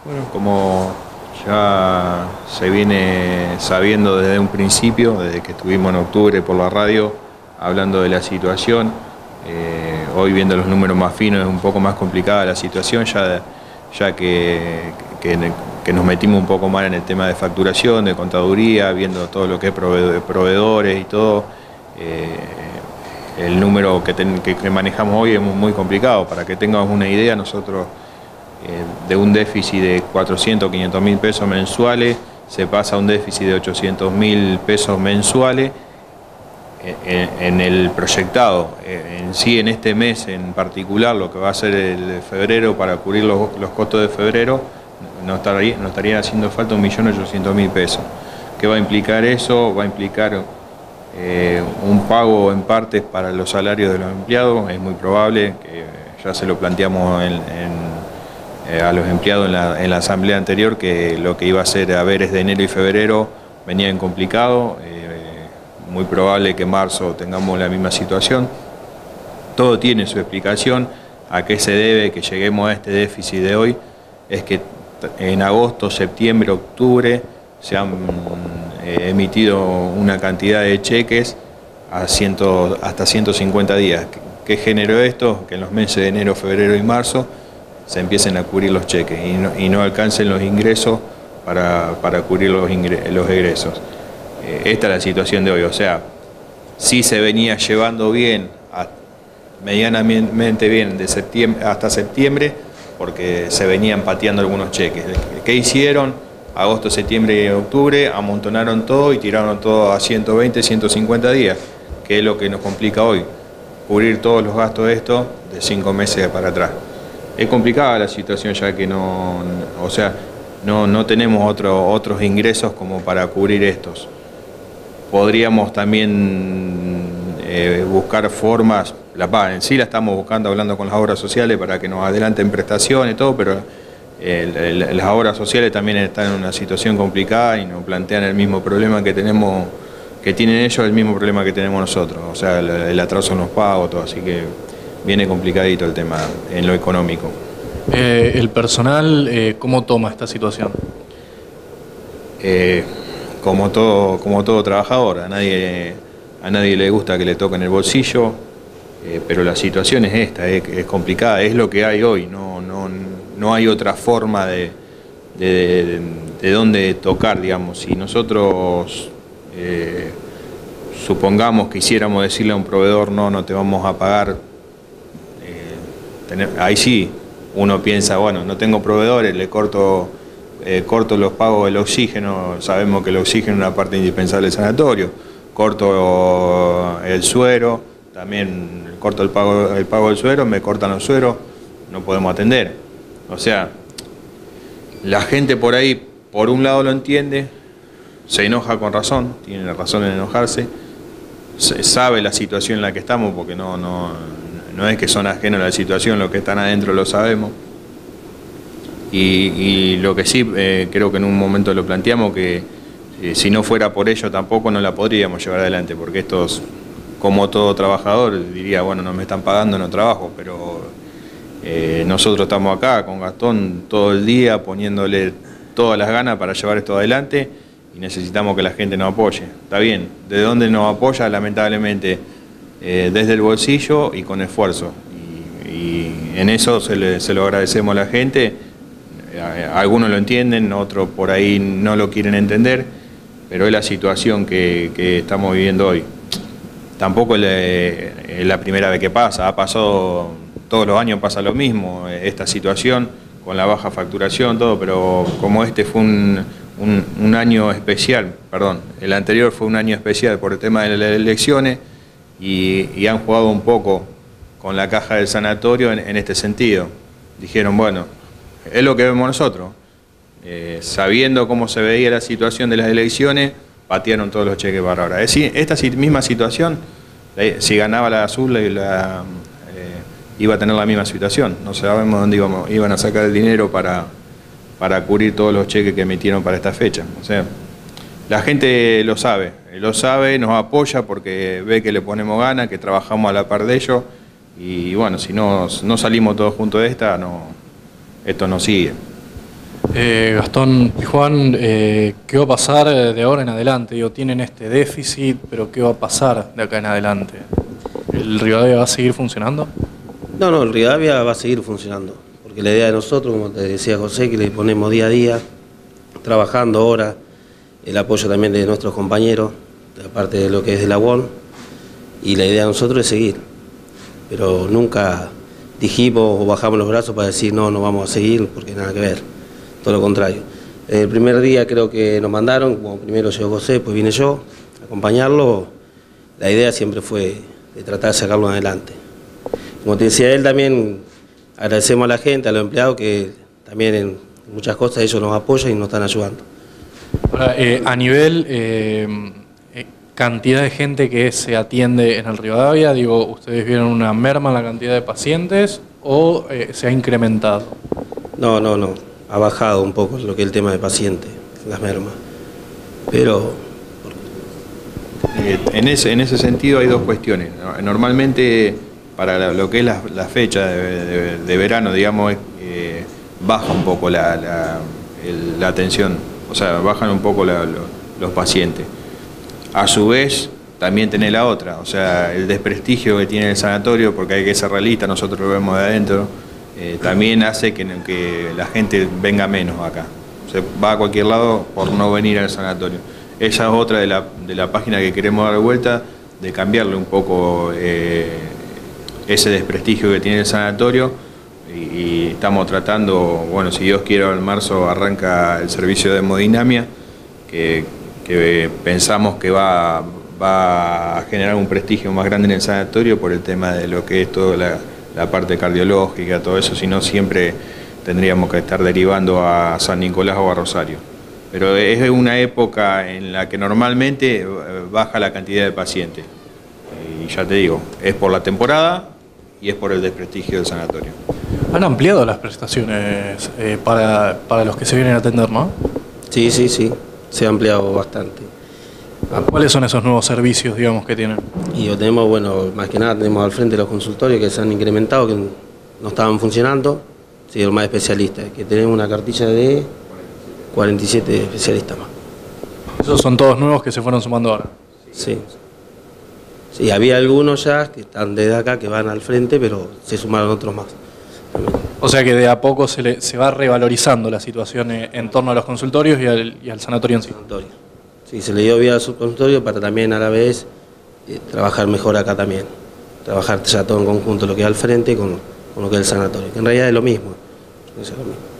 Bueno, como ya se viene sabiendo desde un principio, desde que estuvimos en octubre por la radio hablando de la situación, hoy viendo los números más finos es un poco más complicada la situación, ya que nos metimos un poco más en el tema de facturación, de contaduría, viendo todo lo que es proveedores y todo. El número que manejamos hoy es muy complicado. Para que tengamos una idea, nosotros de un déficit de 400, 500 mil pesos mensuales se pasa a un déficit de 800 mil pesos mensuales en el proyectado. En sí, en este mes en particular, lo que va a ser el de febrero, para cubrir los costos de febrero, nos estaría haciendo falta 1.800.000 pesos. ¿Qué va a implicar eso? Va a implicar un pago en partes para los salarios de los empleados. Es muy probable, que ya se lo planteamos a los empleados en la asamblea anterior, que lo que iba a ser haberes de enero y febrero venían complicados. Muy probable que en marzo tengamos la misma situación. Todo tiene su explicación. ¿A qué se debe que lleguemos a este déficit de hoy? Es que en agosto, septiembre, octubre se han emitido una cantidad de cheques hasta 150 días. ¿Qué generó esto? Que en los meses de enero, febrero y marzo se empiecen a cubrir los cheques y no alcancen los ingresos para cubrir los egresos. Esta es la situación de hoy. O sea, sí se venía llevando bien, medianamente bien, de septiembre hasta septiembre, porque se venían pateando algunos cheques. ¿Qué hicieron? Agosto, septiembre y octubre amontonaron todo y tiraron todo a 120, 150 días, que es lo que nos complica hoy, cubrir todos los gastos de esto de 5 meses para atrás. Es complicada la situación, ya que no tenemos otros ingresos como para cubrir estos. Podríamos también buscar formas, en sí la estamos buscando, hablando con las obras sociales para que nos adelanten prestaciones y todo, pero las obras sociales también están en una situación complicada y nos plantean el mismo problema que tienen ellos, el mismo problema que tenemos nosotros, o sea, el atraso en los pagos, todo, así que viene complicadito el tema en lo económico. ¿El personal cómo toma esta situación? Como todo trabajador, a nadie le gusta que le toquen el bolsillo, pero la situación es esta, es complicada, es lo que hay hoy, no hay otra forma de dónde tocar, digamos. Si nosotros supongamos que quisiéramos decirle a un proveedor no te vamos a pagar, ahí sí uno piensa, bueno, no tengo proveedores, le corto los pagos del oxígeno, sabemos que el oxígeno es una parte indispensable del sanatorio, corto el suero, también corto el pago del suero, me cortan los sueros, no podemos atender. O sea, la gente por ahí, por un lado lo entiende, se enoja con razón, tiene razón en enojarse, sabe la situación en la que estamos, porque no es que son ajenos a la situación, los que están adentro lo sabemos. Y lo que sí, creo que en un momento lo planteamos, que si no fuera por ello tampoco no la podríamos llevar adelante, porque estos, como todo trabajador, diría, bueno, no me están pagando, no trabajo, pero nosotros estamos acá con Gastón todo el día poniéndole todas las ganas para llevar esto adelante y necesitamos que la gente nos apoye. Está bien, ¿de dónde nos apoya? Lamentablemente desde el bolsillo y con esfuerzo. Y en eso se lo agradecemos a la gente. Algunos lo entienden, otros por ahí no lo quieren entender, pero es la situación que estamos viviendo hoy. Tampoco es la primera vez que pasa, ha pasado, todos los años pasa lo mismo, esta situación con la baja facturación, todo, pero como este fue un año especial, el anterior fue un año especial por el tema de las elecciones y han jugado un poco con la caja del sanatorio en este sentido. Dijeron, bueno, es lo que vemos nosotros. Sabiendo cómo se veía la situación de las elecciones, patearon todos los cheques para ahora. Es decir, esta misma situación, si ganaba la azul, iba a tener la misma situación. No sabemos dónde iban a sacar el dinero para cubrir todos los cheques que emitieron para esta fecha. O sea, la gente lo sabe, nos apoya porque ve que le ponemos ganas, que trabajamos a la par de ellos. Y bueno, si no salimos todos juntos de esta, esto no sigue. Gastón y Juan, ¿qué va a pasar de ahora en adelante? Digo, tienen este déficit, pero ¿qué va a pasar de acá en adelante? ¿El Rivadavia va a seguir funcionando? No, el Rivadavia va a seguir funcionando, porque la idea de nosotros, como te decía José, que le ponemos día a día, trabajando horas, el apoyo también de nuestros compañeros, aparte de lo que es de la UON, y la idea de nosotros es seguir, pero nunca dijimos o bajamos los brazos para decir no vamos a seguir, porque nada que ver, todo lo contrario. El primer día creo que nos mandaron, como primero llegó José, pues vine yo a acompañarlo, la idea siempre fue de tratar de sacarlo adelante. Como te decía él, también agradecemos a la gente, a los empleados, que también en muchas cosas ellos nos apoyan y nos están ayudando. Ahora, a nivel cantidad de gente que se atiende en el Rivadavia, digo, ¿ustedes vieron una merma en la cantidad de pacientes o se ha incrementado? No, ha bajado un poco lo que es el tema de pacientes, las mermas, pero... En ese sentido hay dos cuestiones. Normalmente para lo que es la fecha de verano, digamos, baja un poco la atención, o sea, bajan un poco los pacientes. A su vez, también tenés la otra, o sea, el desprestigio que tiene el sanatorio, porque hay que ser realista, nosotros lo vemos de adentro, también hace que la gente venga menos acá. Se va a cualquier lado por no venir al sanatorio. Esa es otra de la página que queremos dar vuelta, de cambiarle un poco ese desprestigio que tiene el sanatorio, y estamos tratando, bueno, si Dios quiere, en marzo arranca el servicio de hemodinamia, que pensamos que va a generar un prestigio más grande en el sanatorio por el tema de lo que es toda la parte cardiológica, todo eso, si no siempre tendríamos que estar derivando a San Nicolás o a Rosario. Pero es una época en la que normalmente baja la cantidad de pacientes. Y ya te digo, es por la temporada y es por el desprestigio del sanatorio. Han ampliado las prestaciones para los que se vienen a atender, ¿no? Sí, se ha ampliado bastante. ¿Cuáles son esos nuevos servicios, digamos, que tienen? Y lo tenemos, bueno, más que nada tenemos al frente los consultorios que se han incrementado, que no estaban funcionando, sí, los más especialistas, que tenemos una cartilla de 47 especialistas más. ¿Esos son todos nuevos que se fueron sumando ahora? Sí. Sí, había algunos ya que están desde acá, que van al frente, pero se sumaron otros más también. O sea que de a poco se va revalorizando la situación en torno a los consultorios y al sanatorio en sí. Sí, se le dio vida a su consultorio para también a la vez trabajar mejor acá también. Trabajar ya todo en conjunto, lo que es al frente con lo que es el sanatorio, que en realidad es lo mismo. Es lo mismo.